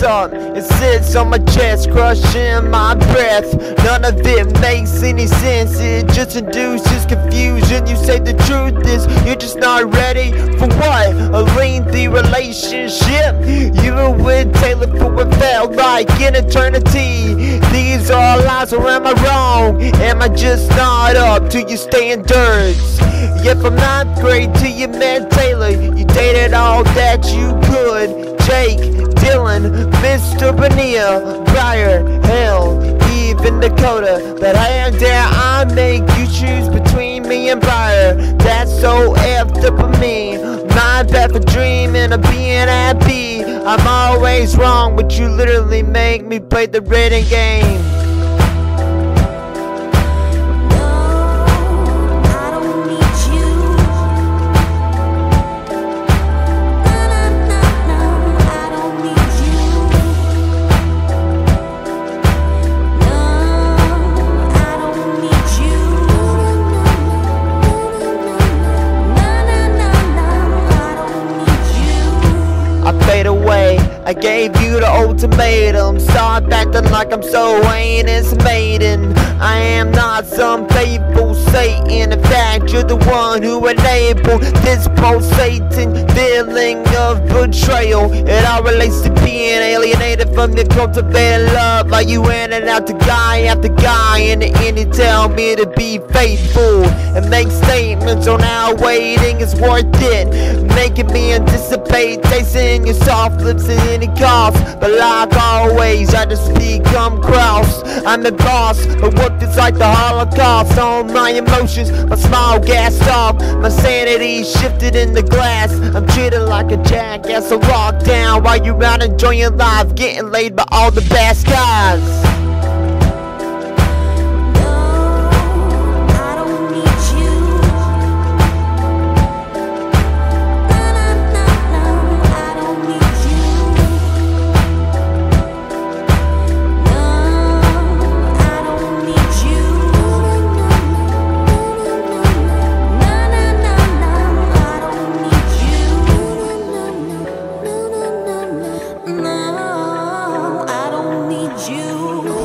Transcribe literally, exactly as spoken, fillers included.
up, it sits on my chest, crushing my breath. None of it makes any sense, it just induces confusion. You say the truth is, you're just not ready for what? A lengthy relationship. You were with Taylor for what felt like an eternity. These are lies, or am I wrong? Am I just not up to your standards? If I'm not great to you, man, Taylor, you dated all that you could. Jake, Dylan, Mister Benia, Briar, hell, even Dakota. But I am dare I make you choose between me and Briar. That's so effed up of me. My bad for dreaming of being happy. I'm always wrong, but you literally make me play the written game. Fade away, I gave you the ultimatum. Stop acting like I'm so heinous, maiden. I am not some faithful Satan. In fact, you're the one who enabled this pulsating feeling of betrayal. It all relates to being alienated from your cultivated love. Like you handing out to guy after guy, and the end you tell me to be faithful and make statements on how waiting is worth it, making me anticipate tasting your soft lips at any cost. But like always, I just become cross. I'm the boss, but what feels like the Holocaust on my emotions. My smile gassed off, my sanity shifted in the glass. I'm treated like a jackass, so locked down while you're out enjoying life, getting laid by all the best guys. No, I don't need you.